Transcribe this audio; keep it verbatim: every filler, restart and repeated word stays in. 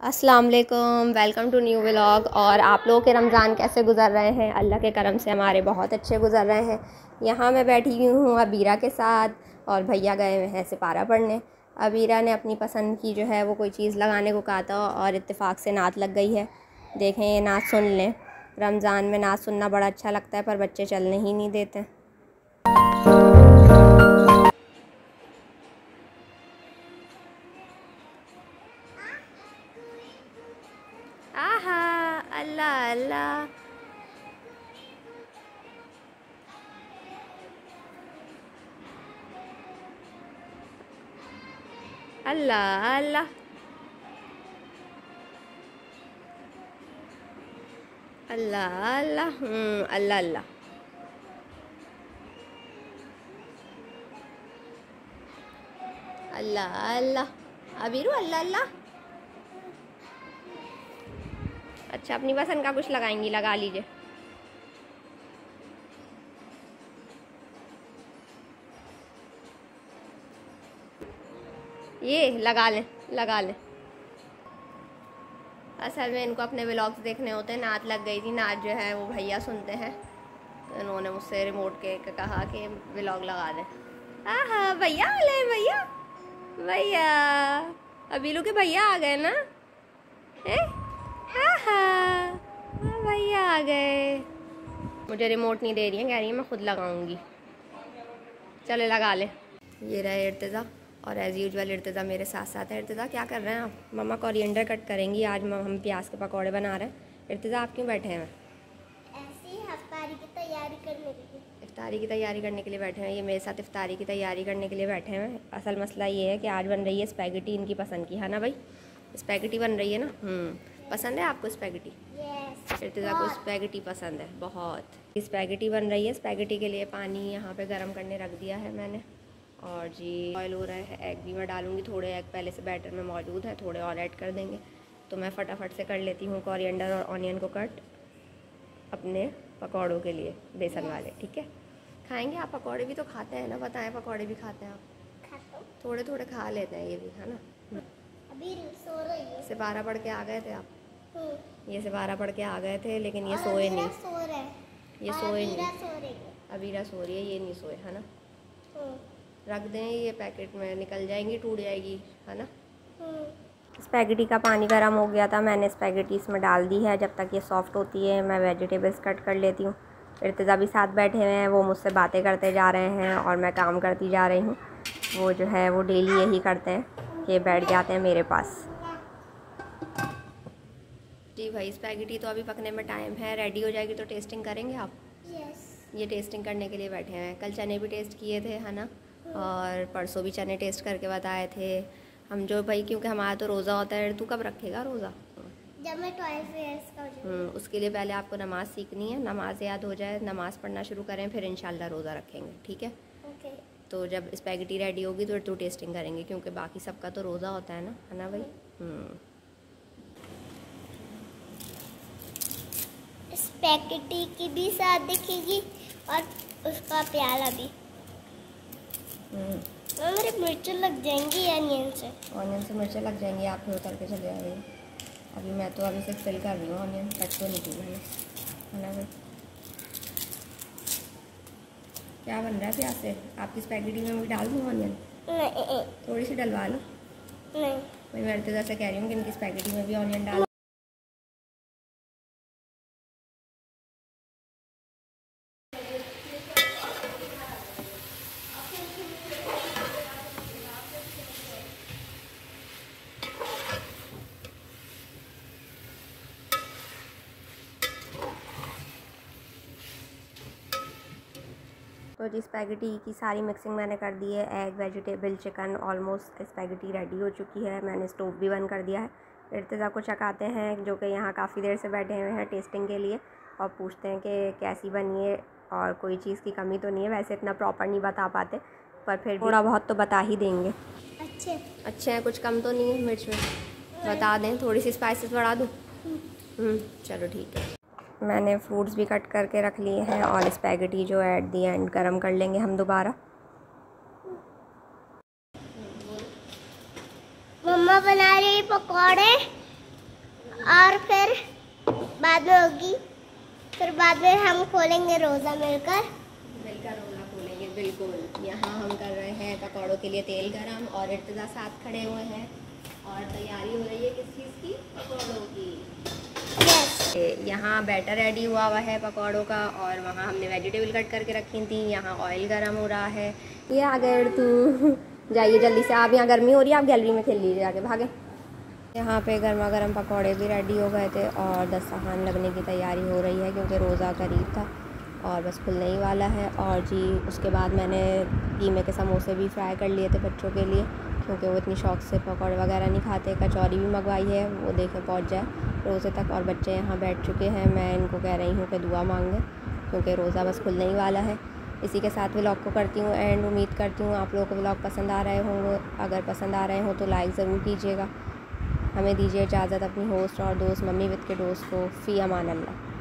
अस्सलाम वालेकुम, welcome to new vlog. और आप लोगों के रमज़ान कैसे गुज़र रहे हैं? अल्लाह के करम से हमारे बहुत अच्छे गुज़र रहे हैं। यहाँ मैं बैठी हुई हूँ अबीरा के साथ और भैया गए हुए हैं सिपारा पढ़ने। अबीरा ने अपनी पसंद की जो है वो कोई चीज़ लगाने को कहा था और इत्तेफाक से नात लग गई है। देखें ये नात सुन लें। रमज़ान में नात सुनना बड़ा अच्छा लगता है पर बच्चे चलने ही नहीं देते। आहा, अल्लाह अल्लाह। अल्लाह अल्लाह। अल्लाह अल्लाह। हम्म, अल्लाह अल्लाह। अल्लाह अल्लाह। अबीरू अल्लाह अल्लाह। अच्छा, अपनी पसंद का कुछ लगाएंगी, लगा लीजिए। ये लगा लें, लगा लें। असल में इनको अपने व्लॉग्स देखने होते हैं। नात लग गई थी, नात जो है वो भैया सुनते हैं तो इन्होंने मुझसे रिमोट के कहा कि व्लॉग लगा दें। आहा, भैया आ गए, भैया भैया अबीलू के भैया आ गए ना। ए आहा, भैया आ गए। मुझे रिमोट नहीं दे रही है, कह रही है मैं खुद लगाऊंगी। चले लगा ले। ये रहे इर्तिज़ा और एज़ यूजुअल इर्तिज़ा मेरे साथ साथ है। इर्तिज़ा क्या कर रहे हैं आप? मम्मा कोरिएंडर कट करेंगी। आज हम प्याज के पकौड़े बना रहे हैं। इर्तिज़ा आप क्यों बैठे हैं? ऐसे ही इफ्तारी की तैयारी करने के लिए। इफ्तारी की तैयारी करने के लिए बैठे हैं। ये मेरे साथ इफ्तारी की तैयारी करने के लिए बैठे हैं। असल मसला ये है कि आज बन रही है स्पैगेटी, इनकी पसंद की, है ना भाई? स्पैगेटी बन रही है ना। हम्म, पसंद है आपको स्पैगेटी? यस, इर्तिज़ा को स्पैगेटी पसंद है बहुत। स्पैगेटी बन रही है। स्पैगेटी के लिए पानी यहाँ पे गर्म करने रख दिया है मैंने। और जी ऑयल हो रहा है। एग भी मैं डालूँगी, थोड़े एग पहले से बैटर में मौजूद है, थोड़े और ऐड कर देंगे। तो मैं फटाफट से कर लेती हूँ कोरिएंडर और ऑनियन को कट अपने पकौड़ों के लिए, बेसन वाले। ठीक है, खाएंगे आप? पकौड़े भी तो खाते हैं ना, बताएं पकौड़े भी खाते हैं आप? खाता हूँ। थोड़े थोड़े खा लेते हैं ये भी, है ना। अभी सो रही है। सिपारा पढ़ के आ गए थे आप? हम्म। ये सिपारा पढ़ के आ गए थे लेकिन ये और सोए अबीरा नहीं। सो रहा है। ये और सोए अबीरा नहीं। सो रही है। अबीरा सो रही है, ये नहीं सोए, है ना। हम्म। रख दें, ये पैकेट में निकल जाएंगी, टूट जाएगी, है ना। हम्म। स्पैगेटी का पानी गर्म हो गया था, मैंने स्पैगेटी इसमें डाल दी है। जब तक ये सॉफ़्ट होती है मैं वेजिटेबल्स कट कर लेती हूँ। इर्तिज़ा भी साथ बैठे हुए हैं, वो मुझसे बातें करते जा रहे हैं और मैं काम करती जा रही हूँ। वो जो है वो डेली यही करते हैं कि बैठ जाते हैं मेरे पास। जी भाई, स्पैगेटी तो अभी पकने में टाइम है, रेडी हो जाएगी तो टेस्टिंग करेंगे आप? यस। ये टेस्टिंग करने के लिए बैठे हैं। कल चने भी टेस्ट किए थे, है ना, और परसों भी चने टेस्ट करके बताए थे हम जो भाई, क्योंकि हमारा तो रोज़ा होता है। तू कब रखेगा रोज़ा? जब मैं ट्वेल्व ईयर्स का हो जाऊंगी। उसके लिए पहले आपको नमाज़ सीखनी है। नमाज याद हो जाए, नमाज़ पढ़ना शुरू करें, फिर इंशाल्लाह रोज़ा रखेंगे, ठीक है? ओके। तो जब स्पैगेटी रेडी होगी तो तो टेस्टिंग करेंगे, क्योंकि बाकी सबका तो रोज़ा होता है ना, है ना भाई। हम्म। स्पैगेटी की भी साथ दिखेगी और उसका प्याला भी। और मेरे मिर्चें लग जाएंगी ऑनियन से। ऑनियन से मिर्चें लग जाएंगी, आप फिर उतर के चले आइए। अभी मैं तो अभी से फिल कर रही हूँ, ऑनियन कट तो नहीं की मैंने, है ना भाई। क्या बन रहा है प्याज से? आपकी स्पैगेटी में भी डाल दूँ ऑनियन? नहीं, थोड़ी सी डलवा लूँ? नहीं। भाई मैं इर्तिज़ा से कह रही हूँ कि इनकी स्पैगेटी में भी ऑनियन डाल। तो जी स्पैगेटी की सारी मिक्सिंग मैंने कर दी है। Egg, vegetable, chicken, almost spaghetti ready हो चुकी है। मैंने स्टोव भी बंद कर दिया है। इर्तिज़ा को चखाते हैं, जो कि यहाँ काफ़ी देर से बैठे हुए हैं टेस्टिंग के लिए, और पूछते हैं कि कैसी बनी है और कोई चीज़ की कमी तो नहीं है। वैसे इतना प्रॉपर नहीं बता पाते पर फिर थोड़ा बहुत तो बता ही देंगे। अच्छे अच्छे हैं, कुछ कम तो नहीं है मिर्च में? बता दें, थोड़ी सी स्पाइसेस बढ़ा दूँ? चलो ठीक है। मैंने फ्रूट्स भी कट करके रख लिए हैं और स्पैगेटी जो एट दी एंड गरम कर लेंगे हम दोबारा। मम्मा बना रही पकौड़े और फिर बाद में होगी, फिर बाद में हम खोलेंगे रोज़ा मिलकर मिलकर रोज़ा खोलेंगे। बिल्कुल। यहाँ हम कर रहे हैं पकौड़ों के लिए तेल गरम और इर्तिज़ा साथ खड़े हुए हैं और तैयारी हो रही है किस चीज़ की? पकौड़ों की। यस। यहाँ बैटर रेडी हुआ हुआ है पकौड़ों का और वहाँ हमने वेजिटेबल कट करके रखी थी। यहाँ ऑयल गरम हो रहा है। ये अगर तू जाइए जल्दी से, आप यहाँ गर्मी हो रही है, आप गैलरी में खेल लीजिए आगे, भागे। यहाँ पे गर्मा गर्म पकौड़े भी रेडी हो गए थे और दस्तरखान लगने की तैयारी हो रही है क्योंकि रोज़ा करीब था और बस खुलने ही वाला है। और जी उसके बाद मैंने कीमे के समोसे भी फ्राई कर लिए थे बच्चों के लिए क्योंकि वो इतनी शौक से पकौड़े वगैरह नहीं खाते। कचौरी भी मंगवाई है, वो देखें पहुँच जाए रोज़े तक। और बच्चे यहाँ बैठ चुके हैं, मैं इनको कह रही हूँ कि दुआ मांगें क्योंकि रोज़ा बस खुलने ही वाला है। इसी के साथ व्लॉग को करती हूँ एंड उम्मीद करती हूँ आप लोगों को व्लॉग पसंद आ रहे होंगे। अगर पसंद आ रहे हो तो लाइक ज़रूर कीजिएगा। हमें दीजिए इजाज़त अपनी होस्ट और दोस्त मम्मी विद के दोस्त को। फ़ी अमान अल्लाह।